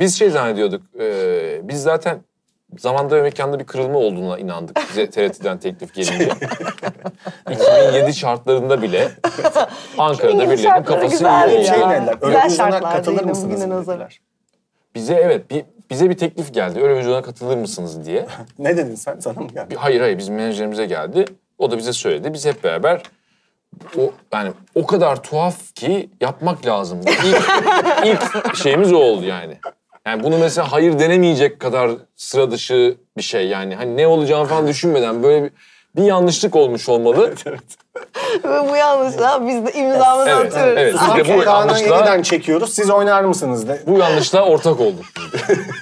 Biz şey zannediyorduk, biz zaten zamanda ve mekanda bir kırılma olduğuna inandık bize TRT'den teklif gelince. 2007 şartlarında bile Ankara'da birilerinin kafası iyi oldu. Şey dediler, Eurovision'a katılır şartlardaydı mısınız bugüne nazaran. dediler. Bize bir teklif geldi. Eurovision'a katılır mısınız diye. Ne dedin sen? Sana mı geldi? Hayır bizim menajerimize geldi. O da bize söyledi. Biz hep beraber o kadar tuhaf ki yapmak lazım. İlk şeyimiz o oldu yani. Yani bunu mesela hayır denemeyecek kadar sıra dışı bir şey yani. Hani ne olacağını falan düşünmeden böyle bir yanlışlık olmuş olmalı. Ve bu yanlışla biz de imzamızı Evet, atıyoruz. evet. Biz de bu Kaan'ı yanlışla, yeniden çekiyoruz. Siz oynar mısınız? bu yanlışla ortak olduk.